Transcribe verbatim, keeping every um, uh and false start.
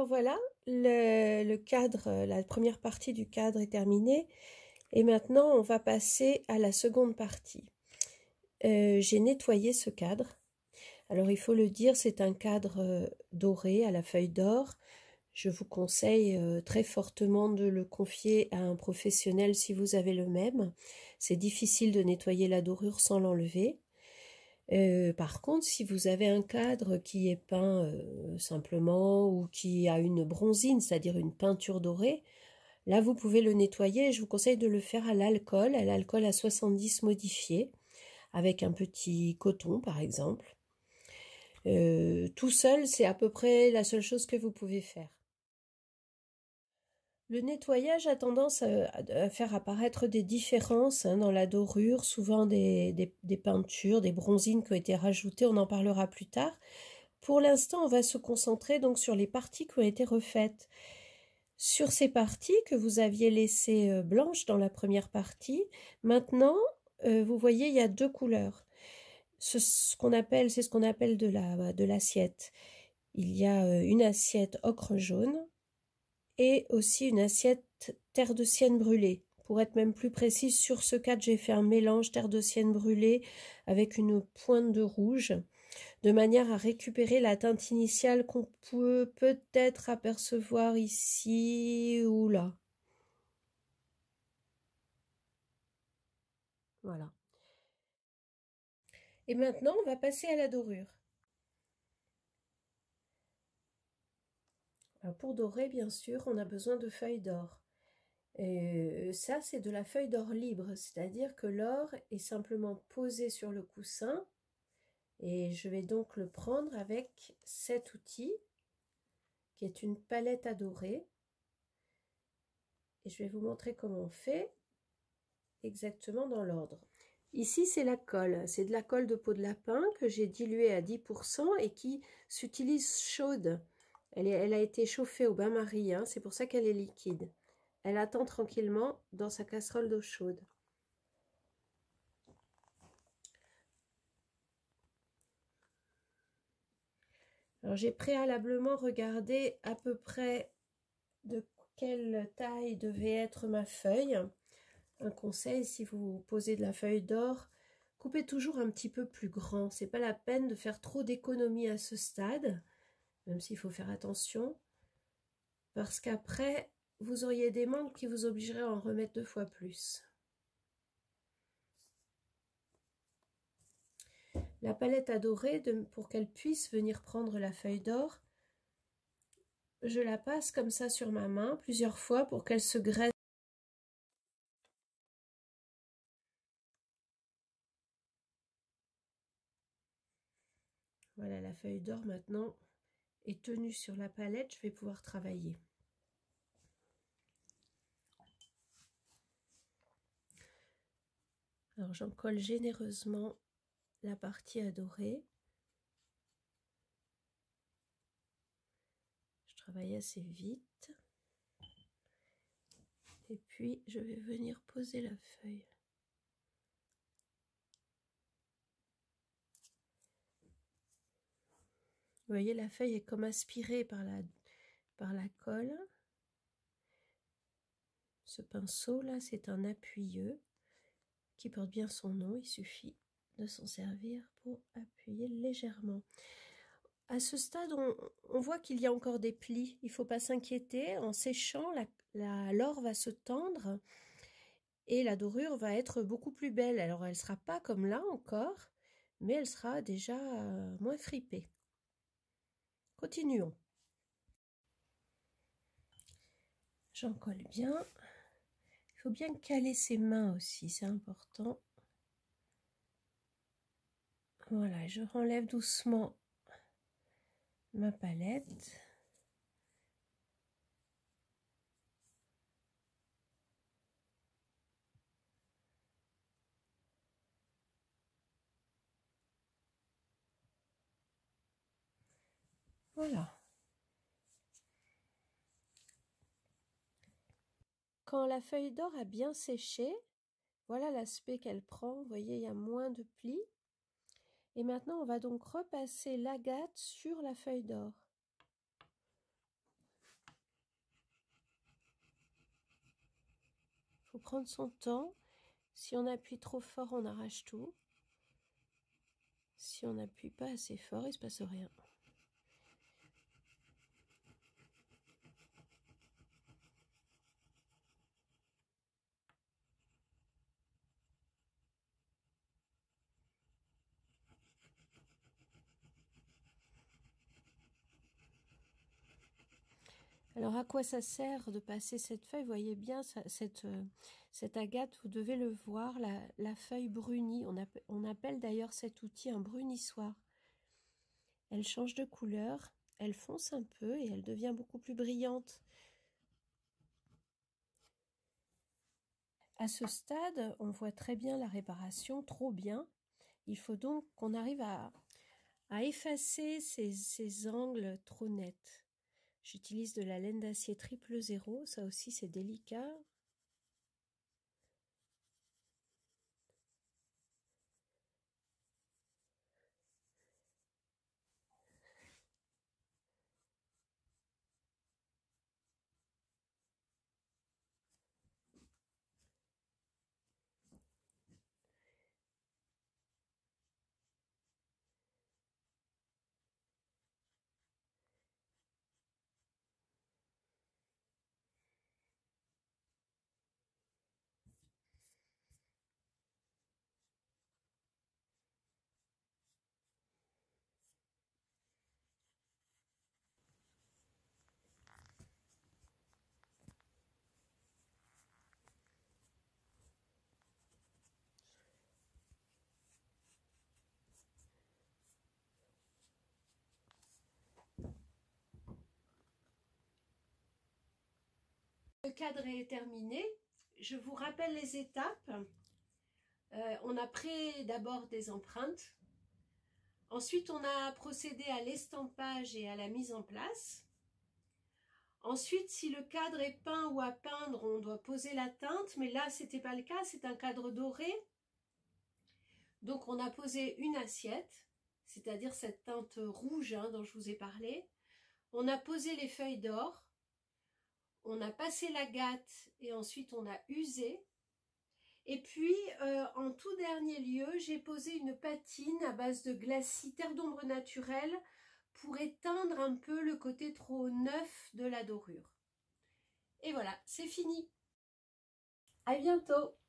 voilà, le, le cadre, la première partie du cadre est terminée. Et maintenant, on va passer à la seconde partie. Euh, j'ai nettoyé ce cadre. Alors, il faut le dire, c'est un cadre euh, doré à la feuille d'or. Je vous conseille euh, très fortement de le confier à un professionnel si vous avez le même. C'est difficile de nettoyer la dorure sans l'enlever. Euh, par contre, si vous avez un cadre qui est peint euh, simplement ou qui a une bronzine, c'est-à-dire une peinture dorée, là vous pouvez le nettoyer. Je vous conseille de le faire à l'alcool, à l'alcool à soixante-dix modifié, avec un petit coton par exemple. Euh, tout seul, c'est à peu près la seule chose que vous pouvez faire. Le nettoyage a tendance à, à faire apparaître des différences hein, dans la dorure, souvent des, des, des peintures, des bronzines qui ont été rajoutées, on en parlera plus tard. Pour l'instant, on va se concentrer donc sur les parties qui ont été refaites. Sur ces parties que vous aviez laissées blanches dans la première partie, maintenant, euh, vous voyez, il y a deux couleurs. Ce, ce qu'on appelle, c'est ce qu'on appelle de la, de l'assiette. Il y a une assiette ocre jaune et aussi une assiette terre de sienne brûlée. Pour être même plus précise, sur ce cadre, j'ai fait un mélange terre de sienne brûlée avec une pointe de rouge, de manière à récupérer la teinte initiale qu'on peut peut-être apercevoir ici ou là. Voilà. Et maintenant, on va passer à la dorure. Alors pour dorer, bien sûr, on a besoin de feuilles d'or. Et ça, c'est de la feuille d'or libre, c'est-à-dire que l'or est simplement posé sur le coussin. Et je vais donc le prendre avec cet outil, qui est une palette à dorer. Et je vais vous montrer comment on fait exactement dans l'ordre. Ici, c'est la colle. C'est de la colle de peau de lapin que j'ai diluée à dix pour cent et qui s'utilise chaude. Elle, est, elle a été chauffée au bain-marie, hein, c'est pour ça qu'elle est liquide. Elle attend tranquillement dans sa casserole d'eau chaude. Alors, j'ai préalablement regardé à peu près de quelle taille devait être ma feuille. Un conseil, si vous posez de la feuille d'or, coupez toujours un petit peu plus grand. C'est pas la peine de faire trop d'économies à ce stade, même s'il faut faire attention, parce qu'après, vous auriez des manques qui vous obligeraient à en remettre deux fois plus. La palette à dorer, de, pour qu'elle puisse venir prendre la feuille d'or, je la passe comme ça sur ma main plusieurs fois pour qu'elle se graisse. Voilà, la feuille d'or maintenant est tenue sur la palette, je vais pouvoir travailler. Alors j'en colle généreusement la partie à dorer. Je travaille assez vite. Et puis je vais venir poser la feuille. Vous voyez, la feuille est comme aspirée par la, par la colle. Ce pinceau là, c'est un appuyeux qui porte bien son nom. Il suffit de s'en servir pour appuyer légèrement. À ce stade, on, on voit qu'il y a encore des plis. Il ne faut pas s'inquiéter. En séchant, la, la, l'or va se tendre et la dorure va être beaucoup plus belle. Alors, elle ne sera pas comme là encore, mais elle sera déjà euh, moins fripée. Continuons. J'en colle bien. Il faut bien caler ses mains aussi, c'est important. Voilà, je renlève doucement ma palette. Voilà. Quand la feuille d'or a bien séché, voilà l'aspect qu'elle prend. Vous voyez, il y a moins de plis. Et maintenant, on va donc repasser l'agate sur la feuille d'or. prendre son temps. Si on appuie trop fort, on arrache tout. Si on n'appuie pas assez fort, il ne se passe rien. Alors, à quoi ça sert de passer cette feuille? Vous voyez bien, ça, cette, euh, cette agate, vous devez le voir, la, la feuille brunie. On, app on appelle d'ailleurs cet outil un brunissoir. Elle change de couleur, elle fonce un peu et elle devient beaucoup plus brillante. À ce stade, on voit très bien la réparation, trop bien. Il faut donc qu'on arrive à, à effacer ces, ces angles trop nets. J'utilise de la laine d'acier triple zéro, ça aussi c'est délicat. Le cadre est terminé. Je vous rappelle les étapes. Euh, on a pris d'abord des empreintes. Ensuite, on a procédé à l'estampage et à la mise en place. Ensuite, si le cadre est peint ou à peindre, on doit poser la teinte. Mais là, ce n'était pas le cas. C'est un cadre doré. Donc, on a posé une assiette, c'est-à-dire cette teinte rouge hein, dont je vous ai parlé. On a posé les feuilles d'or. On a passé l'agate et ensuite on a usé. Et puis, euh, en tout dernier lieu, j'ai posé une patine à base de glacis terre d'ombre naturelle pour éteindre un peu le côté trop neuf de la dorure. Et voilà, c'est fini. À bientôt!